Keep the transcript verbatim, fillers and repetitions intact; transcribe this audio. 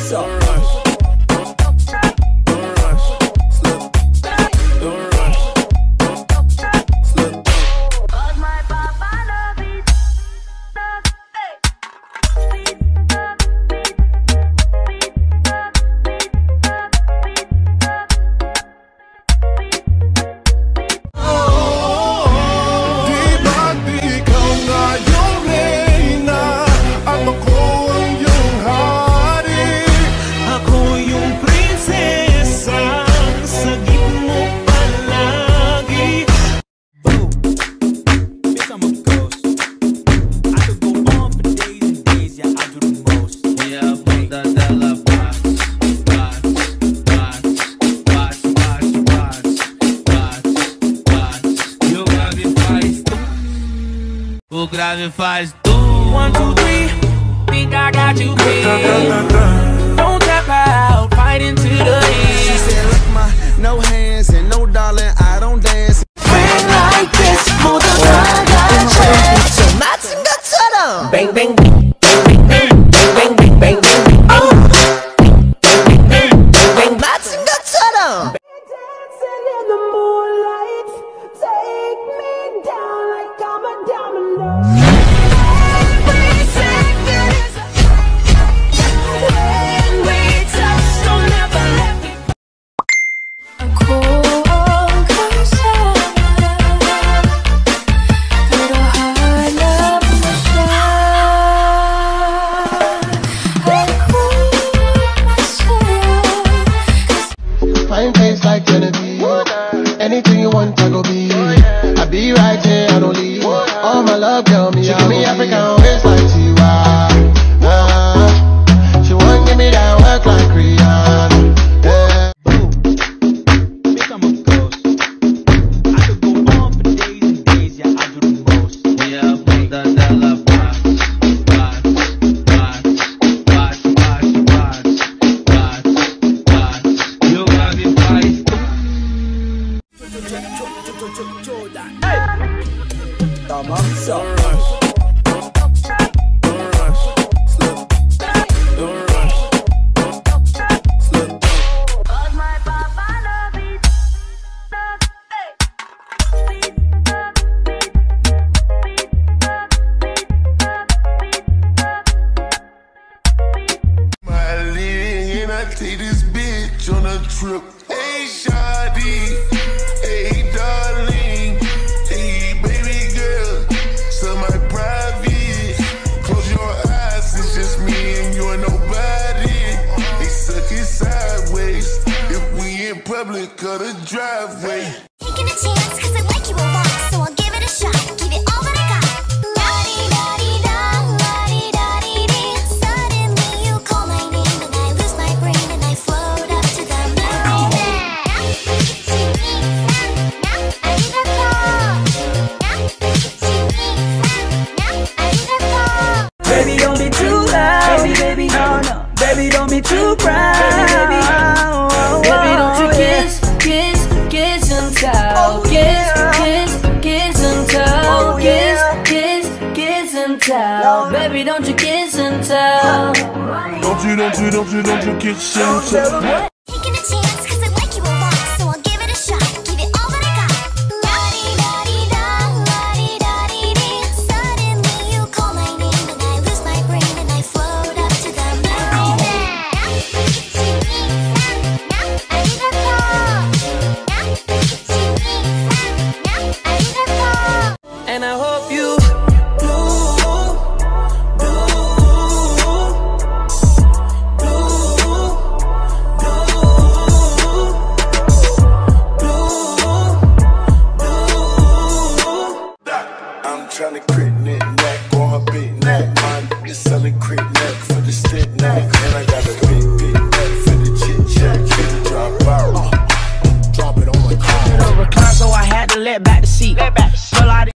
Don't rush. Don't rush. Slip. Don't rush. Slip. Cause my papa love it. O grave faz tu. One, two, three. Think I got you pinned. Don't tap out, fight into the end. She said, look, my no hands and no darling, I don't dance. Bang like this, 모두 다 같이. 저 맞은 것처럼. Bang bang bang bang bang bang bang bang bang bang. Bang bang bang bang 맞은 것처럼. Dancing in the moonlight, take me down like I'm a domino. Every second is a when we touch, don't ever let me go. Fine face like Genevieve. Anything you want, I go be. I be right here, I don't leave. All my love, girl, me, she give me African waist like Tiwa. Uh, she won't give me that work like Rihanna. Yeah. Become a ghost. I could go on for days and days, yeah, I do the most. Yeah, bunda dela bate, bate, bate, bate, bate, bate, bate. E o grave faz tu. Don't rush. Don't rush. Slip. Don't rush. Slip. Cause my papa love it. Miley, and I take this bitch on a trip. Hey, shawty. Hey, darling. Hey, baby girl. So my private. Close your eyes, it's just me and you and nobody. They suck it sideways. If we in public, cut a driveway. Taking a chance, cause I like you a lot, so I'll give it a shot, give it all that I got. La-di-da-di-da, la-di-da-di-dee. Suddenly you call my name and I lose my brain and I float up to the moon. Baby, don't be too loud. Baby, baby, no, no. Baby, don't be too proud. Baby, baby, baby, don't you kiss, kiss, kiss and tell. Kiss, kiss, kiss and tell. Kiss, kiss, kiss and tell. Baby, don't you kiss and tell. Don't you, don't you, don't you, don't you kiss and tell.